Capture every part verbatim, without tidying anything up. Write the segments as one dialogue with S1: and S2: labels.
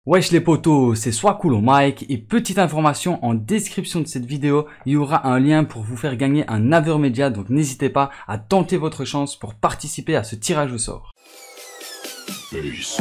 S1: Wesh les potos, c'est Swacool au mic et petite information en description de cette vidéo, il y aura un lien pour vous faire gagner un Avermedia, donc n'hésitez pas à tenter votre chance pour participer à ce tirage au sort. Peace.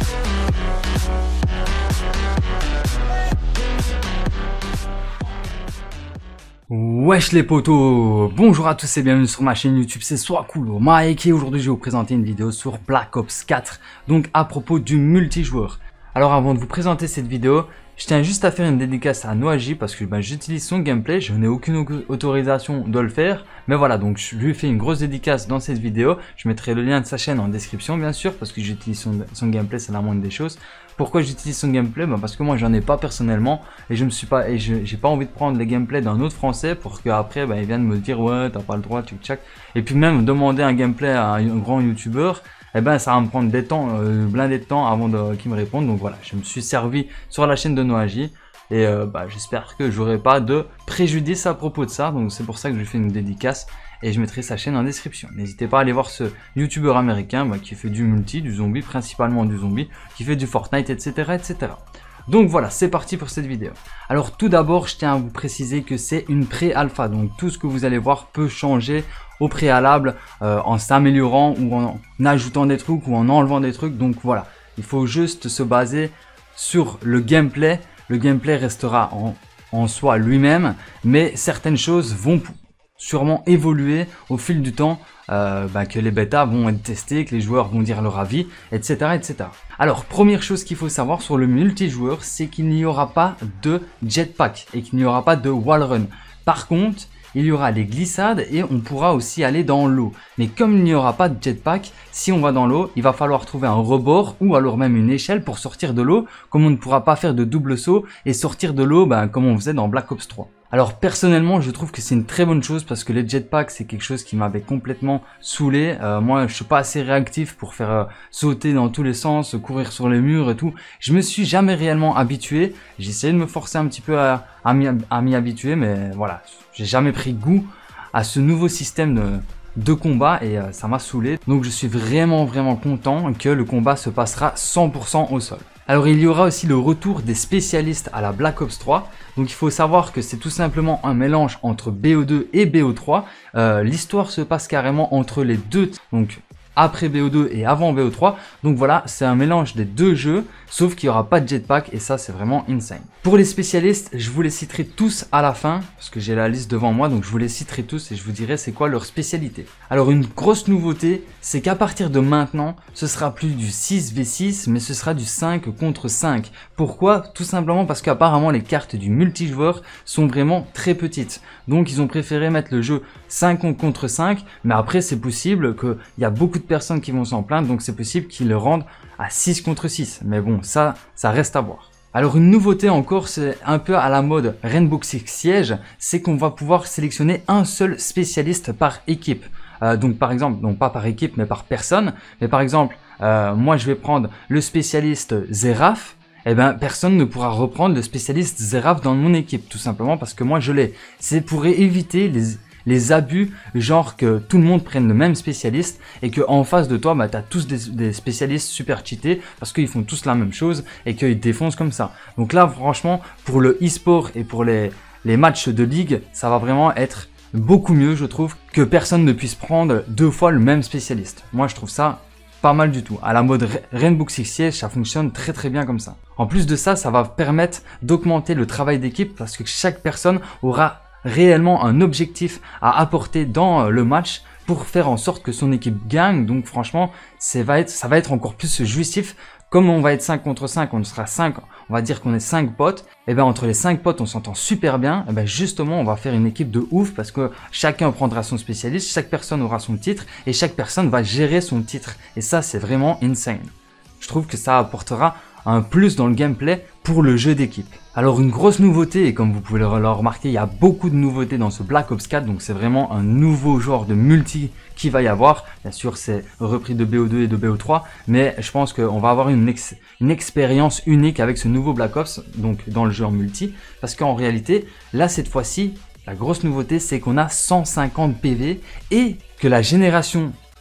S1: Wesh les potos, bonjour à tous et bienvenue sur ma chaîne YouTube, c'est Swacool au mic et aujourd'hui je vais vous présenter une vidéo sur Black Ops quatre, donc à propos du multijoueur. Alors avant de vous présenter cette vidéo, je tiens juste à faire une dédicace à Noaji parce que ben, j'utilise son gameplay, je n'ai aucune autorisation de le faire. Mais voilà, donc je lui fais une grosse dédicace dans cette vidéo. Je mettrai le lien de sa chaîne en description bien sûr parce que j'utilise son, son gameplay, c'est la moindre des choses. Pourquoi j'utilise son gameplay? Ben, parce que moi j'en ai pas personnellement et je me suis pas et je j'ai pas envie de prendre les gameplays d'un autre français pour qu'après ben, il vienne me dire ouais t'as pas le droit, tchak tchak. Et puis même demander un gameplay à un grand youtubeur. Eh ben ça va me prendre des temps, euh, blindé de temps avant de qu'il me réponde. Donc voilà, je me suis servi sur la chaîne de Noaji et euh, bah, j'espère que j'aurai pas de préjudice à propos de ça. Donc c'est pour ça que je fais une dédicace et je mettrai sa chaîne en description. N'hésitez pas à aller voir ce youtubeur américain bah, qui fait du multi, du zombie, principalement du zombie, qui fait du Fortnite, et cetera, et cetera. Donc voilà, c'est parti pour cette vidéo. Alors tout d'abord, je tiens à vous préciser que c'est une pré-alpha, donc tout ce que vous allez voir peut changer au préalable euh, en s'améliorant ou en, en ajoutant des trucs ou en enlevant des trucs. Donc voilà, il faut juste se baser sur le gameplay. Le gameplay restera en, en soi lui-même, mais certaines choses vont sûrement évoluer au fil du temps, euh, bah, que les bêtas vont être testés, que les joueurs vont dire leur avis, et cetera, et cetera. Alors, première chose qu'il faut savoir sur le multijoueur, c'est qu'il n'y aura pas de jetpack et qu'il n'y aura pas de wallrun. Par contre, il y aura des glissades et on pourra aussi aller dans l'eau. Mais comme il n'y aura pas de jetpack, si on va dans l'eau, il va falloir trouver un rebord ou alors même une échelle pour sortir de l'eau, comme on ne pourra pas faire de double saut et sortir de l'eau ben, comme on faisait dans Black Ops trois. Alors personnellement, je trouve que c'est une très bonne chose parce que les jetpacks, c'est quelque chose qui m'avait complètement saoulé. Euh, moi, je suis pas assez réactif pour faire euh, sauter dans tous les sens, courir sur les murs et tout. Je me suis jamais réellement habitué. J'ai essayé de me forcer un petit peu à, à m'y habituer, mais voilà, j'ai jamais pris goût à ce nouveau système de, de combat et euh, ça m'a saoulé. Donc je suis vraiment vraiment content que le combat se passera cent pour cent au sol. Alors il y aura aussi le retour des spécialistes à la Black Ops trois. Donc il faut savoir que c'est tout simplement un mélange entre B O deux et B O trois. Euh, L'histoire se passe carrément entre les deux, donc après B O deux et avant B O trois. Donc voilà, c'est un mélange des deux jeux, sauf qu'il n'y aura pas de jetpack et ça c'est vraiment insane. Pour les spécialistes, je vous les citerai tous à la fin, parce que j'ai la liste devant moi, donc je vous les citerai tous et je vous dirai c'est quoi leur spécialité. Alors une grosse nouveauté, c'est qu'à partir de maintenant, ce sera plus du six v six, mais ce sera du cinq contre cinq. Pourquoi? Tout simplement parce qu'apparemment les cartes du multijoueur sont vraiment très petites. Donc ils ont préféré mettre le jeu cinq contre cinq, mais après c'est possible qu'il y a beaucoup de personnes qui vont s'en plaindre, donc c'est possible qu'ils le rendent à six contre six. Mais bon, ça, ça reste à voir. Alors une nouveauté encore, c'est un peu à la mode Rainbow Six Siege, c'est qu'on va pouvoir sélectionner un seul spécialiste par équipe. Euh, donc par exemple, non pas par équipe mais par personne, mais par exemple, euh, moi je vais prendre le spécialiste Zeraf, et ben personne ne pourra reprendre le spécialiste Zeraf dans mon équipe, tout simplement parce que moi je l'ai. C'est pour éviter les... les abus, genre que tout le monde prenne le même spécialiste et que en face de toi, bah, tu as tous des, des spécialistes super cheatés parce qu'ils font tous la même chose et qu'ils défoncent comme ça. Donc là, franchement, pour le e-sport et pour les, les matchs de ligue, ça va vraiment être beaucoup mieux, je trouve, que personne ne puisse prendre deux fois le même spécialiste. Moi, je trouve ça pas mal du tout. À la mode Rainbow Six Siege, ça fonctionne très très bien comme ça. En plus de ça, ça va permettre d'augmenter le travail d'équipe parce que chaque personne aura réellement un objectif à apporter dans le match pour faire en sorte que son équipe gagne. Donc franchement, ça va être, ça va être encore plus jouissif. Comme on va être cinq contre cinq, on sera cinq, on va dire qu'on est cinq potes, et bien entre les cinq potes on s'entend super bien, et bien justement on va faire une équipe de ouf parce que chacun prendra son spécialiste, chaque personne aura son titre et chaque personne va gérer son titre. Et ça c'est vraiment insane. Je trouve que ça apportera un plus dans le gameplay pour le jeu d'équipe. Alors une grosse nouveauté, et comme vous pouvez le remarquer, il y a beaucoup de nouveautés dans ce Black Ops quatre, donc c'est vraiment un nouveau genre de multi qui va y avoir. Bien sûr c'est repris de B O deux et de B O trois, mais je pense qu'on va avoir une, ex une expérience unique avec ce nouveau Black Ops, donc dans le jeu en multi, parce qu'en réalité, là cette fois-ci, la grosse nouveauté c'est qu'on a cent cinquante P V et que la génération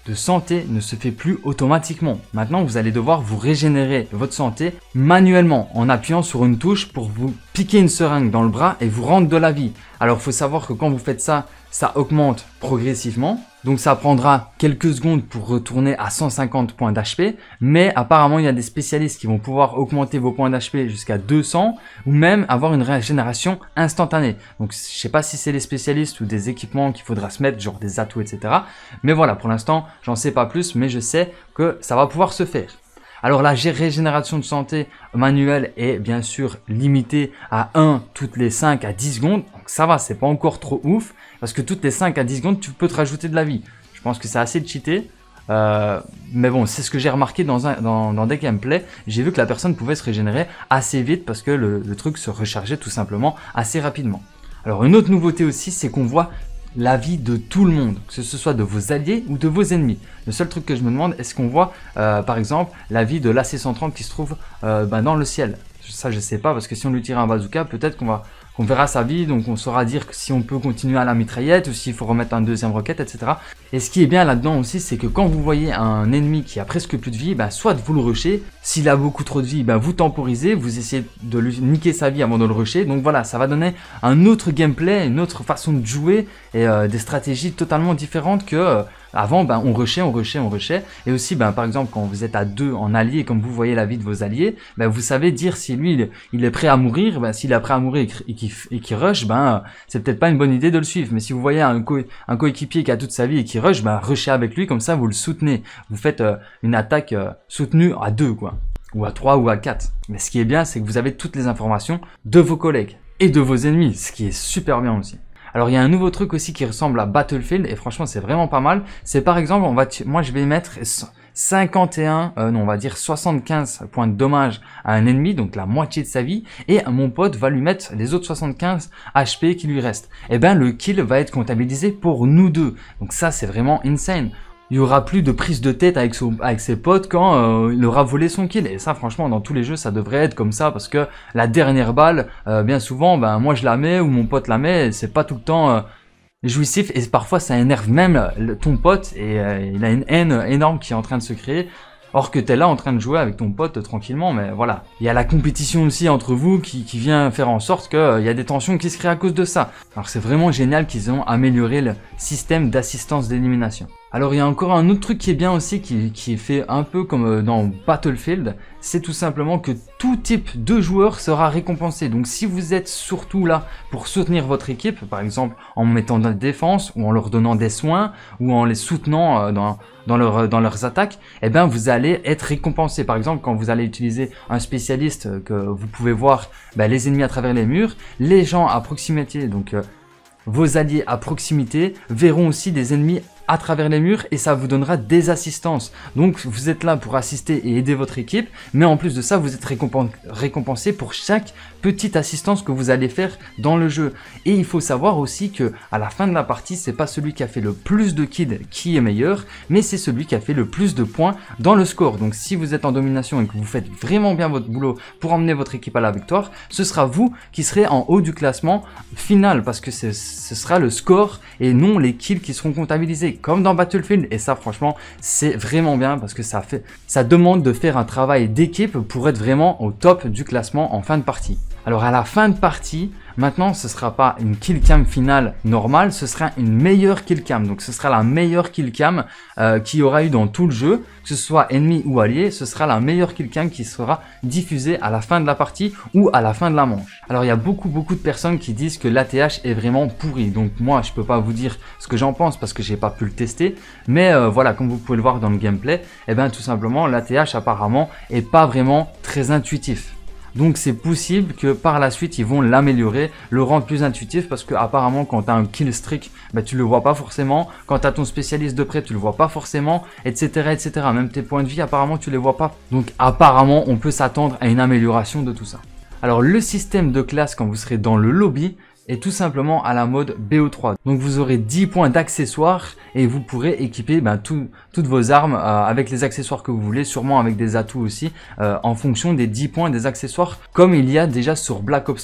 S1: de santé ne se fait plus automatiquement. Maintenant, vous allez devoir vous régénérer votre santé manuellement en appuyant sur une touche pour vous piquer une seringue dans le bras et vous rendre de la vie. Alors, il faut savoir que quand vous faites ça, ça augmente progressivement. Donc, ça prendra quelques secondes pour retourner à cent cinquante points d'H P. Mais apparemment, il y a des spécialistes qui vont pouvoir augmenter vos points d'H P jusqu'à deux cents ou même avoir une régénération instantanée. Donc, je sais pas si c'est les spécialistes ou des équipements qu'il faudra se mettre, genre des atouts, et cetera. Mais voilà, pour l'instant, j'en sais pas plus, mais je sais que ça va pouvoir se faire. Alors la régénération de santé manuelle est bien sûr limitée à un toutes les cinq à dix secondes. Donc ça va, c'est pas encore trop ouf parce que toutes les cinq à dix secondes, tu peux te rajouter de la vie. Je pense que c'est assez cheaté. Euh, mais bon, c'est ce que j'ai remarqué dans, un, dans, dans des gameplays. J'ai vu que la personne pouvait se régénérer assez vite parce que le, le truc se rechargeait tout simplement assez rapidement. Alors une autre nouveauté aussi, c'est qu'on voit la vie de tout le monde, que ce soit de vos alliés ou de vos ennemis. Le seul truc que je me demande, est-ce qu'on voit euh, par exemple la vie de l'A C cent trente qui se trouve euh, ben, dans le ciel? Ça je sais pas, parce que si on lui tire un bazooka, peut-être qu'on va qu'on verra sa vie, donc on saura dire que si on peut continuer à la mitraillette ou s'il faut remettre un deuxième roquette, et cetera. Et ce qui est bien là-dedans aussi, c'est que quand vous voyez un ennemi qui a presque plus de vie, ben, soit vous le rushez, s'il a beaucoup trop de vie, ben, vous temporisez, vous essayez de lui niquer sa vie avant de le rusher. Donc voilà, ça va donner un autre gameplay, une autre façon de jouer et euh, des stratégies totalement différentes que euh, avant, ben, on rushait, on rushait, on rushait. Et aussi, ben, par exemple, quand vous êtes à deux en alliés, comme vous voyez la vie de vos alliés, ben, vous savez dire si lui, il, il est prêt à mourir. Ben, s'il est prêt à mourir et qu'il et qu'il rush, ben, c'est peut-être pas une bonne idée de le suivre. Mais si vous voyez un, co un coéquipier qui a toute sa vie et qui rush, ben, rushez avec lui, comme ça, vous le soutenez. Vous faites euh, une attaque euh, soutenue à deux, quoi. Ou à trois ou à quatre. Mais ce qui est bien, c'est que vous avez toutes les informations de vos collègues et de vos ennemis, ce qui est super bien aussi. Alors il y a un nouveau truc aussi qui ressemble à Battlefield et franchement c'est vraiment pas mal. C'est par exemple, on va moi je vais mettre cinquante et un, euh, non on va dire soixante-quinze points de dommage à un ennemi, donc la moitié de sa vie, et mon pote va lui mettre les autres soixante-quinze H P qui lui restent. Et ben le kill va être comptabilisé pour nous deux. Donc ça c'est vraiment insane. Il y aura plus de prise de tête avec, son, avec ses potes quand euh, il aura volé son kill. Et ça, franchement, dans tous les jeux, ça devrait être comme ça parce que la dernière balle, euh, bien souvent, ben moi je la mets ou mon pote la met. C'est pas tout le temps euh, jouissif et parfois ça énerve même le, ton pote et euh, il a une haine énorme qui est en train de se créer. Or que t'es là en train de jouer avec ton pote tranquillement, mais voilà. Il y a la compétition aussi entre vous qui, qui vient faire en sorte qu'il euh, y a des tensions qui se créent à cause de ça. Alors c'est vraiment génial qu'ils ont amélioré le système d'assistance d'élimination. Alors il y a encore un autre truc qui est bien aussi, qui, qui est fait un peu comme dans Battlefield, c'est tout simplement que tout type de joueur sera récompensé. Donc si vous êtes surtout là pour soutenir votre équipe, par exemple en mettant de la défense ou en leur donnant des soins ou en les soutenant dans, dans, leur, dans leurs attaques, eh bien vous allez être récompensé. Par exemple quand vous allez utiliser un spécialiste que vous pouvez voir ben, les ennemis à travers les murs, les gens à proximité, donc euh, vos alliés à proximité verront aussi des ennemis à travers les murs et ça vous donnera des assistances. Donc vous êtes là pour assister et aider votre équipe, mais en plus de ça vous êtes récompensé pour chaque petite assistance que vous allez faire dans le jeu. Et il faut savoir aussi que à la fin de la partie, c'est pas celui qui a fait le plus de kills qui est meilleur, mais c'est celui qui a fait le plus de points dans le score. Donc si vous êtes en domination et que vous faites vraiment bien votre boulot pour emmener votre équipe à la victoire, ce sera vous qui serez en haut du classement final parce que ce sera le score et non les kills qui seront comptabilisés comme dans Battlefield. Et ça franchement c'est vraiment bien parce que ça fait ça demande de faire un travail d'équipe pour être vraiment au top du classement en fin de partie. Alors à la fin de partie, maintenant ce sera pas une kill cam finale normale, ce sera une meilleure kill cam. Donc ce sera la meilleure kill cam euh, qu'il y aura eu dans tout le jeu, que ce soit ennemi ou allié, ce sera la meilleure kill cam qui sera diffusée à la fin de la partie ou à la fin de la manche. Alors il y a beaucoup beaucoup de personnes qui disent que l'A T H est vraiment pourri. Donc moi je peux pas vous dire ce que j'en pense parce que j'ai pas pu le tester, mais euh, voilà, comme vous pouvez le voir dans le gameplay, et eh bien tout simplement l'A T H apparemment est pas vraiment très intuitif. Donc c'est possible que par la suite ils vont l'améliorer, le rendre plus intuitif parce que apparemment quand tu as un kill streak, bah, tu le vois pas forcément, quand tu as ton spécialiste de près tu le vois pas forcément, et cetera et cetera. Même tes points de vie apparemment tu les vois pas. Donc apparemment on peut s'attendre à une amélioration de tout ça. Alors le système de classe quand vous serez dans le lobby est tout simplement à la mode B O trois. Donc vous aurez dix points d'accessoires et vous pourrez équiper ben, tout, toutes vos armes euh, avec les accessoires que vous voulez, sûrement avec des atouts aussi, euh, en fonction des dix points des accessoires comme il y a déjà sur Black Ops trois.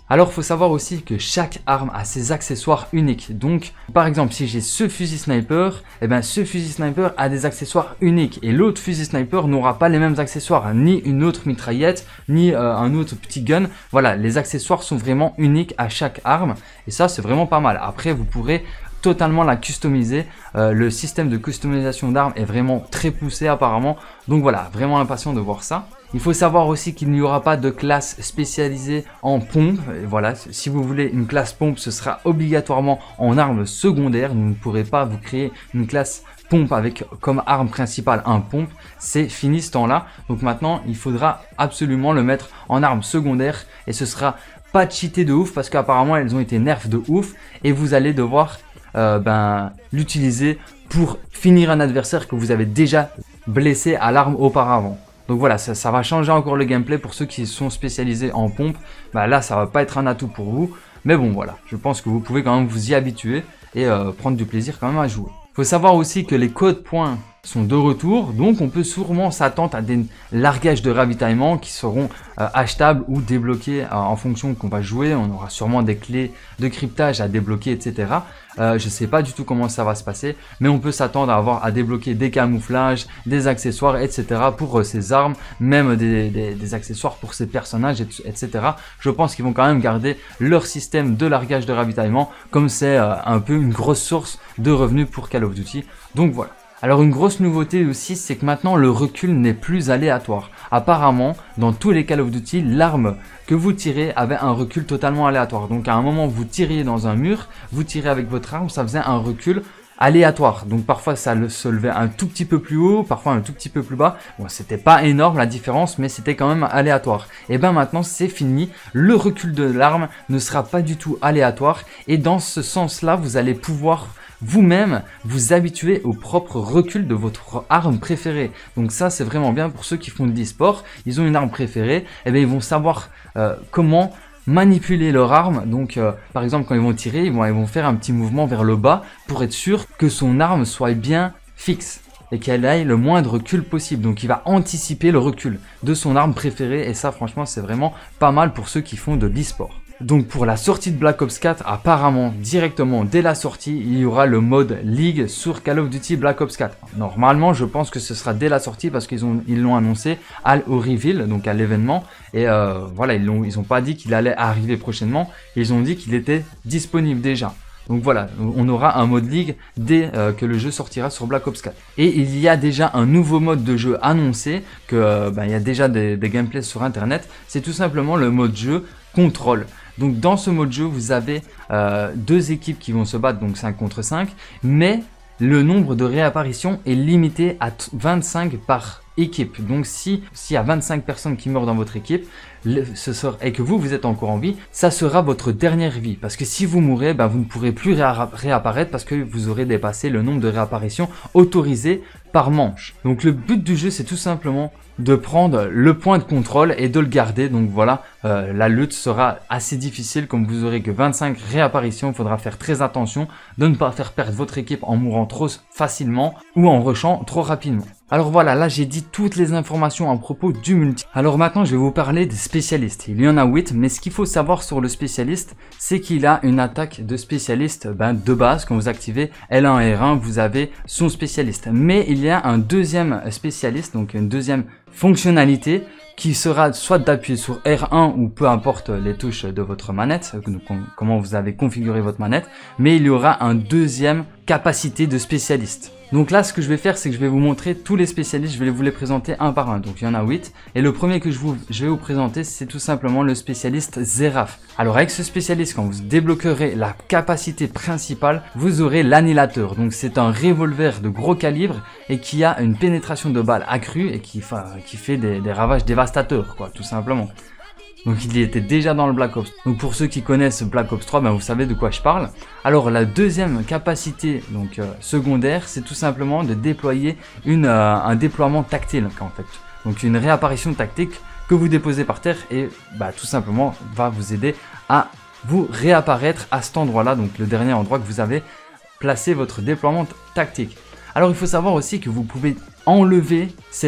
S1: Alors, il faut savoir aussi que chaque arme a ses accessoires uniques. Donc, par exemple, si j'ai ce fusil sniper, eh ben, ce fusil sniper a des accessoires uniques. Et l'autre fusil sniper n'aura pas les mêmes accessoires. Ni une autre mitraillette, ni euh, un autre petit gun. Voilà, les accessoires sont vraiment uniques à chaque arme. Et ça, c'est vraiment pas mal. Après, vous pourrez totalement la customiser. Euh, le système de customisation d'armes est vraiment très poussé apparemment. Donc voilà, vraiment impatient de voir ça. Il faut savoir aussi qu'il n'y aura pas de classe spécialisée en pompe. Et voilà, si vous voulez une classe pompe, ce sera obligatoirement en arme secondaire. Vous ne pourrez pas vous créer une classe pompe avec comme arme principale un pompe. C'est fini ce temps-là. Donc maintenant, il faudra absolument le mettre en arme secondaire et ce sera pas cheaté de ouf parce qu'apparemment elles ont été nerfs de ouf et vous allez devoir euh, ben, l'utiliser pour finir un adversaire que vous avez déjà blessé à l'arme auparavant. Donc voilà, ça, ça va changer encore le gameplay pour ceux qui sont spécialisés en pompe. Bah là, ça va pas être un atout pour vous. Mais bon, voilà, je pense que vous pouvez quand même vous y habituer et euh, prendre du plaisir quand même à jouer. Il faut savoir aussi que les codes points sont de retour, donc on peut sûrement s'attendre à des largages de ravitaillement qui seront euh, achetables ou débloqués euh, en fonction qu'on va jouer. On aura sûrement des clés de cryptage à débloquer, et cetera. Euh, je ne sais pas du tout comment ça va se passer, mais on peut s'attendre à avoir à débloquer des camouflages, des accessoires, et cetera pour euh, ces armes, même des, des, des accessoires pour ces personnages, et cetera. Je pense qu'ils vont quand même garder leur système de largage de ravitaillement, comme c'est euh, un peu une grosse source de revenus pour Call of Duty. Donc voilà. Alors une grosse nouveauté aussi, c'est que maintenant le recul n'est plus aléatoire. Apparemment, dans tous les Call of Duty, l'arme que vous tirez avait un recul totalement aléatoire. Donc à un moment, vous tiriez dans un mur, vous tirez avec votre arme, ça faisait un recul aléatoire. Donc parfois ça se levait un tout petit peu plus haut, parfois un tout petit peu plus bas. Bon, c'était pas énorme la différence, mais c'était quand même aléatoire. Et ben maintenant c'est fini, le recul de l'arme ne sera pas du tout aléatoire et dans ce sens-là, vous allez pouvoir vous-même vous habituer au propre recul de votre arme préférée. Donc ça c'est vraiment bien pour ceux qui font de l'e-sport, ils ont une arme préférée, et bien ils vont savoir euh, comment manipuler leur arme. Donc euh, par exemple quand ils vont tirer, ils vont, ils vont faire un petit mouvement vers le bas pour être sûr que son arme soit bien fixe et qu'elle aille le moins de recul possible. Donc il va anticiper le recul de son arme préférée et ça franchement c'est vraiment pas mal pour ceux qui font de l'e-sport. Donc pour la sortie de Black Ops quatre, apparemment directement dès la sortie, il y aura le mode League sur Call of Duty Black Ops quatre. Normalement, je pense que ce sera dès la sortie parce qu'ils ont ils l'ont annoncé à, au reveal, donc à l'événement. Et euh, voilà, ils l'ont ils ont pas dit qu'il allait arriver prochainement, ils ont dit qu'il était disponible déjà. Donc voilà, on aura un mode League dès euh, que le jeu sortira sur Black Ops quatre. Et il y a déjà un nouveau mode de jeu annoncé, que euh, ben, il y a déjà des, des gameplays sur internet. C'est tout simplement le mode jeu Control. Donc dans ce mode jeu, vous avez euh, deux équipes qui vont se battre, donc cinq contre cinq, mais le nombre de réapparitions est limité à vingt-cinq par équipe. Donc si s'il y a vingt-cinq personnes qui meurent dans votre équipe, le, ce sera, et que vous, vous êtes encore en vie, ça sera votre dernière vie. Parce que si vous mourrez, ben, vous ne pourrez plus réa réapparaître parce que vous aurez dépassé le nombre de réapparitions autorisées par manche. Donc le but du jeu, c'est tout simplement de prendre le point de contrôle et de le garder. Donc voilà, euh, la lutte sera assez difficile comme vous aurez que vingt-cinq réapparitions. Il faudra faire très attention de ne pas faire perdre votre équipe en mourant trop facilement ou en rushant trop rapidement. Alors voilà, là j'ai dit toutes les informations à propos du multi. Alors maintenant je vais vous parler des spécialistes. Il y en a huit, mais ce qu'il faut savoir sur le spécialiste, c'est qu'il a une attaque de spécialiste ben, de base. Quand vous activez L un R un, vous avez son spécialiste. Mais il y a un deuxième spécialiste, donc une deuxième fonctionnalité qui sera soit d'appuyer sur R un ou peu importe les touches de votre manette, donc comment vous avez configuré votre manette, mais il y aura un deuxième capacité de spécialiste. Donc là, ce que je vais faire, c'est que je vais vous montrer tous les spécialistes, je vais vous les présenter un par un. Donc il y en a huit. Et le premier que je, vous, je vais vous présenter, c'est tout simplement le spécialiste Zeraf. Alors avec ce spécialiste, quand vous débloquerez la capacité principale, vous aurez l'annihilateur. Donc c'est un revolver de gros calibre et qui a une pénétration de balles accrue et qui, enfin, qui fait des, des ravages dévastateurs, quoi, tout simplement. Donc il y était déjà dans le Black Ops. Donc pour ceux qui connaissent Black Ops trois, ben vous savez de quoi je parle. Alors la deuxième capacité donc euh, secondaire, c'est tout simplement de déployer une, euh, un déploiement tactile en fait. Donc une réapparition tactique que vous déposez par terre et bah, tout simplement va vous aider à vous réapparaître à cet endroit-là. Donc le dernier endroit que vous avez placé votre déploiement tactique. Alors il faut savoir aussi que vous pouvez enlever cette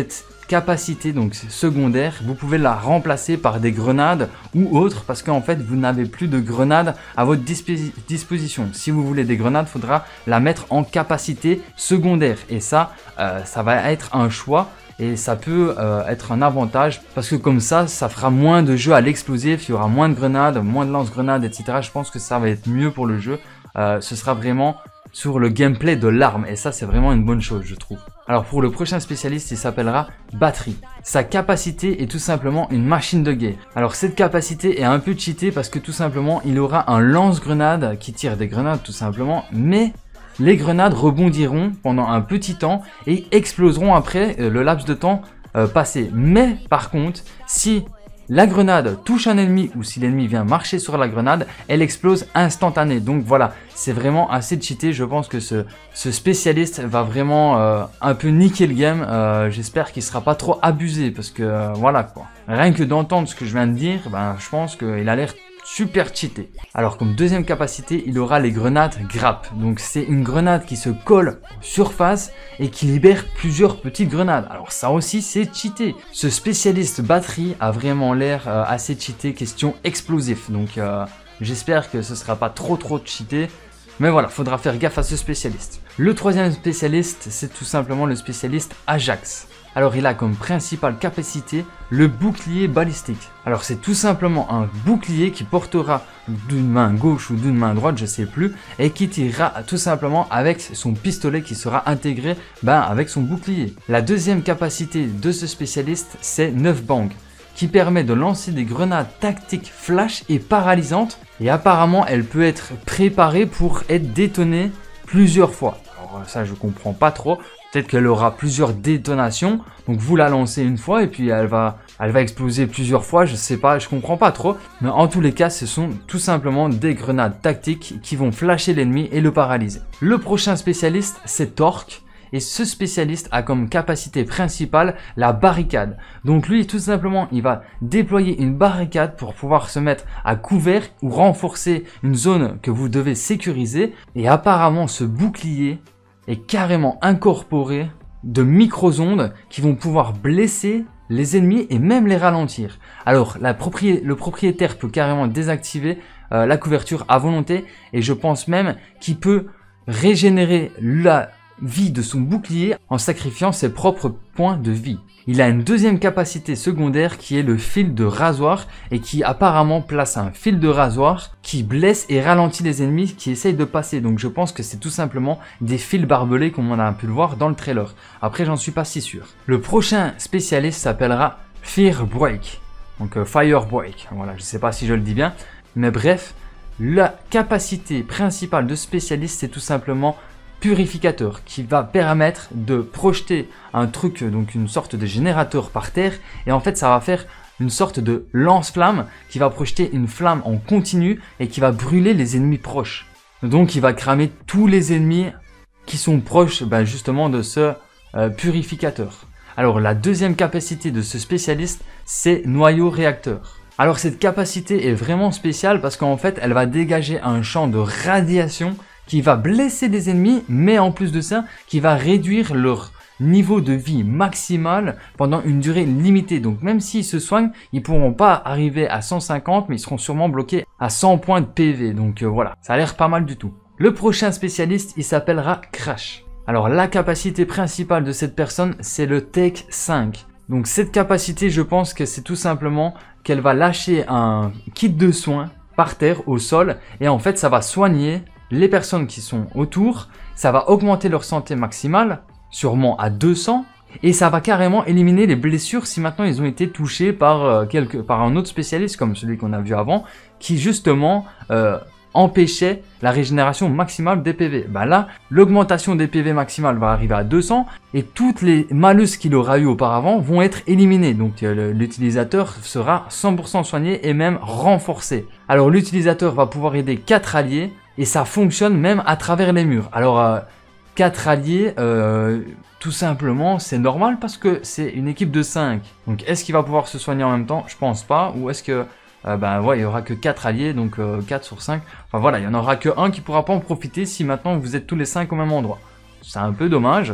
S1: capacité donc secondaire, vous pouvez la remplacer par des grenades ou autres parce qu'en fait vous n'avez plus de grenades à votre disposi disposition. Si vous voulez des grenades, il faudra la mettre en capacité secondaire et ça, euh, ça va être un choix. Et ça peut euh, être un avantage parce que comme ça, ça fera moins de jeux à l'explosif, il y aura moins de grenades, moins de lance-grenades, et cetera. Je pense que ça va être mieux pour le jeu. Euh, ce sera vraiment sur le gameplay de l'arme et ça, c'est vraiment une bonne chose, je trouve. Alors pour le prochain spécialiste, il s'appellera Batterie. Sa capacité est tout simplement une machine de guerre. Alors cette capacité est un peu cheatée parce que tout simplement, il aura un lance-grenade qui tire des grenades tout simplement, mais les grenades rebondiront pendant un petit temps et exploseront après euh, le laps de temps euh, passé. Mais par contre, si la grenade touche un ennemi ou si l'ennemi vient marcher sur la grenade, elle explose instantanément. Donc voilà, c'est vraiment assez cheaté. Je pense que ce, ce spécialiste va vraiment euh, un peu niquer le game. Euh, J'espère qu'il ne sera pas trop abusé parce que euh, voilà quoi. Rien que d'entendre ce que je viens de dire, ben, je pense qu'il a l'air super cheaté. Alors comme deuxième capacité, il aura les grenades grappe. Donc c'est une grenade qui se colle en surface et qui libère plusieurs petites grenades. Alors ça aussi c'est cheaté. Ce spécialiste batterie a vraiment l'air euh, assez cheaté question explosif. Donc euh, j'espère que ce sera pas trop trop cheaté. Mais voilà, faudra faire gaffe à ce spécialiste. Le troisième spécialiste, c'est tout simplement le spécialiste Ajax. Alors il a comme principale capacité le bouclier balistique. Alors c'est tout simplement un bouclier qui portera d'une main gauche ou d'une main droite, je sais plus, et qui tirera tout simplement avec son pistolet qui sera intégré ben, avec son bouclier. La deuxième capacité de ce spécialiste, c'est neuf bang, qui permet de lancer des grenades tactiques flash et paralysantes, et apparemment elle peut être préparée pour être détonnée plusieurs fois. Alors ça je comprends pas trop. Peut-être qu'elle aura plusieurs détonations, donc vous la lancez une fois et puis elle va, elle va exploser plusieurs fois, je sais pas, je comprends pas trop. Mais en tous les cas, ce sont tout simplement des grenades tactiques qui vont flasher l'ennemi et le paralyser. Le prochain spécialiste, c'est Torque. Et ce spécialiste a comme capacité principale la barricade. Donc lui, tout simplement, il va déployer une barricade pour pouvoir se mettre à couvert ou renforcer une zone que vous devez sécuriser. Et apparemment, ce bouclier est carrément incorporé de micro-ondes qui vont pouvoir blesser les ennemis et même les ralentir. Alors la proprié le propriétaire peut carrément désactiver euh, la couverture à volonté et je pense même qu'il peut régénérer la vie de son bouclier en sacrifiant ses propres points de vie. Il a une deuxième capacité secondaire qui est le fil de rasoir et qui apparemment place un fil de rasoir qui blesse et ralentit les ennemis qui essayent de passer. Donc je pense que c'est tout simplement des fils barbelés comme on a pu le voir dans le trailer. Après j'en suis pas si sûr. Le prochain spécialiste s'appellera Fear Break. Donc euh, Fire Break. Voilà, je sais pas si je le dis bien. Mais bref, la capacité principale de spécialiste c'est tout simplement purificateur qui va permettre de projeter un truc, donc une sorte de générateur par terre et en fait ça va faire une sorte de lance-flamme qui va projeter une flamme en continu et qui va brûler les ennemis proches. Donc il va cramer tous les ennemis qui sont proches ben, justement de ce euh, purificateur. Alors la deuxième capacité de ce spécialiste c'est noyau réacteur. Alors cette capacité est vraiment spéciale parce qu'en fait elle va dégager un champ de radiation qui va blesser des ennemis, mais en plus de ça, qui va réduire leur niveau de vie maximal pendant une durée limitée. Donc même s'ils se soignent, ils pourront pas arriver à cent cinquante, mais ils seront sûrement bloqués à cent points de P V. Donc euh, voilà, ça a l'air pas mal du tout. Le prochain spécialiste, il s'appellera Crash. Alors la capacité principale de cette personne, c'est le Tech cinq. Donc cette capacité, je pense que c'est tout simplement qu'elle va lâcher un kit de soins par terre, au sol, et en fait ça va soigner les personnes qui sont autour, ça va augmenter leur santé maximale, sûrement à deux cents, et ça va carrément éliminer les blessures si maintenant ils ont été touchés par, euh, quelque, par un autre spécialiste comme celui qu'on a vu avant, qui justement euh, empêchait la régénération maximale des P V. Bah là, l'augmentation des P V maximale va arriver à deux cents, et toutes les malus qu'il aura eu auparavant vont être éliminés, donc euh, l'utilisateur sera cent pour cent soigné et même renforcé. Alors l'utilisateur va pouvoir aider quatre alliés, et ça fonctionne même à travers les murs. Alors, euh, quatre alliés, euh, tout simplement, c'est normal parce que c'est une équipe de cinq. Donc, est-ce qu'il va pouvoir se soigner en même temps? Je pense pas. Ou est-ce que, euh, ben ouais, il y aura que quatre alliés, donc euh, quatre sur cinq. Enfin voilà, il y en aura que un qui pourra pas en profiter si maintenant vous êtes tous les cinq au même endroit. C'est un peu dommage.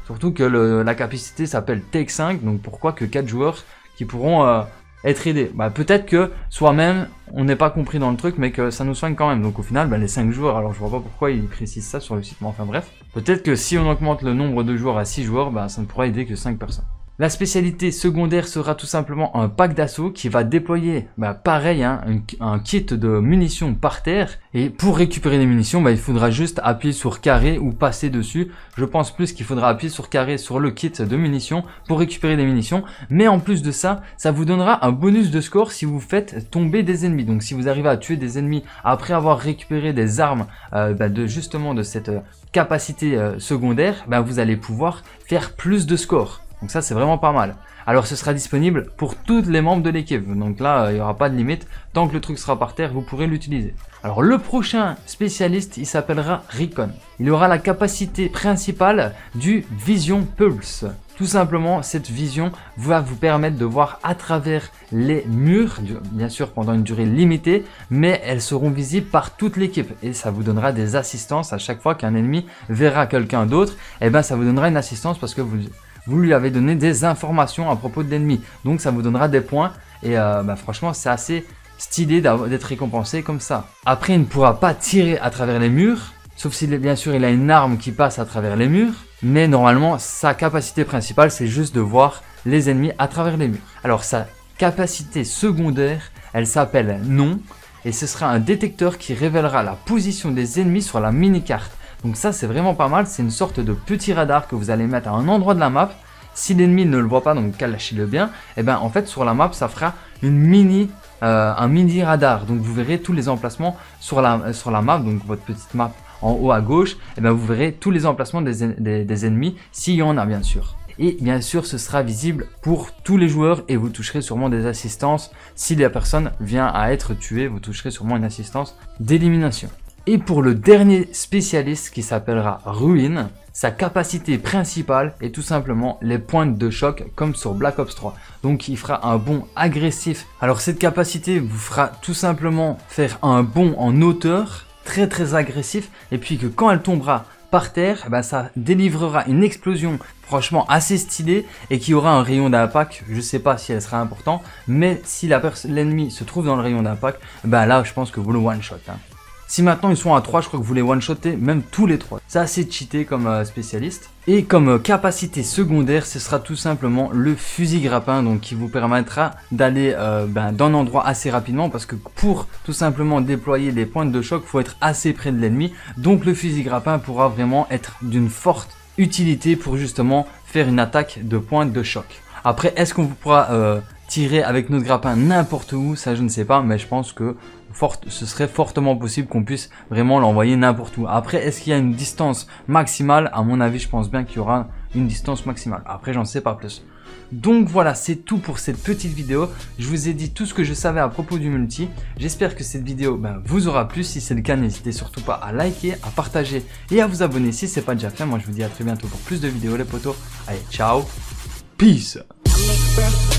S1: Surtout que le, la capacité s'appelle Take cinq, donc pourquoi que quatre joueurs qui pourront euh, être aidés? Bah, peut-être que soi-même, on n'est pas compris dans le truc, mais que ça nous soigne quand même. Donc au final, bah, les cinq joueurs, alors je vois pas pourquoi ils précisent ça sur le site, mais enfin bref. Peut-être que si on augmente le nombre de joueurs à six joueurs, bah, ça ne pourra aider que cinq personnes. La spécialité secondaire sera tout simplement un pack d'assaut qui va déployer, bah, pareil, hein, un, un kit de munitions par terre. Et pour récupérer les munitions, bah, il faudra juste appuyer sur carré ou passer dessus. Je pense plus qu'il faudra appuyer sur carré sur le kit de munitions pour récupérer les munitions. Mais en plus de ça, ça vous donnera un bonus de score si vous faites tomber des ennemis. Donc si vous arrivez à tuer des ennemis après avoir récupéré des armes euh, bah, de justement de cette euh, capacité euh, secondaire, bah, vous allez pouvoir faire plus de score. Donc ça, c'est vraiment pas mal. Alors, ce sera disponible pour tous les membres de l'équipe. Donc là, il n'y aura pas de limite. Tant que le truc sera par terre, vous pourrez l'utiliser. Alors, le prochain spécialiste, il s'appellera Recon. Il aura la capacité principale du Vision Pulse. Tout simplement, cette vision va vous permettre de voir à travers les murs, bien sûr pendant une durée limitée, mais elles seront visibles par toute l'équipe. Et ça vous donnera des assistances à chaque fois qu'un ennemi verra quelqu'un d'autre. Et ben, ça vous donnera une assistance parce que vous... vous lui avez donné des informations à propos de l'ennemi. Donc ça vous donnera des points. Et euh, bah, franchement, c'est assez stylé d'être récompensé comme ça. Après, il ne pourra pas tirer à travers les murs. Sauf si bien sûr il a une arme qui passe à travers les murs. Mais normalement, sa capacité principale, c'est juste de voir les ennemis à travers les murs. Alors sa capacité secondaire, elle s'appelle Non. Et ce sera un détecteur qui révélera la position des ennemis sur la mini-carte. Donc ça, c'est vraiment pas mal. C'est une sorte de petit radar que vous allez mettre à un endroit de la map. Si l'ennemi ne le voit pas, donc cachez-le bien. Et ben en fait, sur la map, ça fera une mini, euh, un mini radar. Donc vous verrez tous les emplacements sur la, sur la map. Donc votre petite map en haut à gauche. Et ben vous verrez tous les emplacements des, des, des ennemis, s'il y en a bien sûr. Et bien sûr, ce sera visible pour tous les joueurs et vous toucherez sûrement des assistances. Si la personne vient à être tuée, vous toucherez sûrement une assistance d'élimination. Et pour le dernier spécialiste qui s'appellera Ruin, sa capacité principale est tout simplement les pointes de choc comme sur Black Ops trois. Donc il fera un bond agressif. Alors cette capacité vous fera tout simplement faire un bond en hauteur très très agressif. Et puis que quand elle tombera par terre, eh ben ça délivrera une explosion franchement assez stylée et qui aura un rayon d'impact. Je sais pas si elle sera importante, mais si l'ennemi se trouve dans le rayon d'impact, ben là je pense que vous le one shot. Hein. Si maintenant ils sont à trois, je crois que vous les one-shottez même tous les trois. C'est assez cheaté comme euh, spécialiste. Et comme euh, capacité secondaire, ce sera tout simplement le fusil grappin, donc qui vous permettra d'aller euh, ben, d'un endroit assez rapidement, parce que pour tout simplement déployer les pointes de choc, il faut être assez près de l'ennemi. Donc le fusil grappin pourra vraiment être d'une forte utilité pour justement faire une attaque de pointe de choc. Après, est-ce qu'on pourra euh, tirer avec notre grappin n'importe où? Ça, je ne sais pas, mais je pense que Fort, ce serait fortement possible qu'on puisse vraiment l'envoyer n'importe où. Après, est-ce qu'il y a une distance maximale? À mon avis, je pense bien qu'il y aura une distance maximale. Après, j'en sais pas plus. Donc voilà, c'est tout pour cette petite vidéo. Je vous ai dit tout ce que je savais à propos du multi. J'espère que cette vidéo ben, vous aura plu. Si c'est le cas, n'hésitez surtout pas à liker, à partager et à vous abonner si ce n'est pas déjà fait. Moi, je vous dis à très bientôt pour plus de vidéos les potos. Allez, ciao, peace.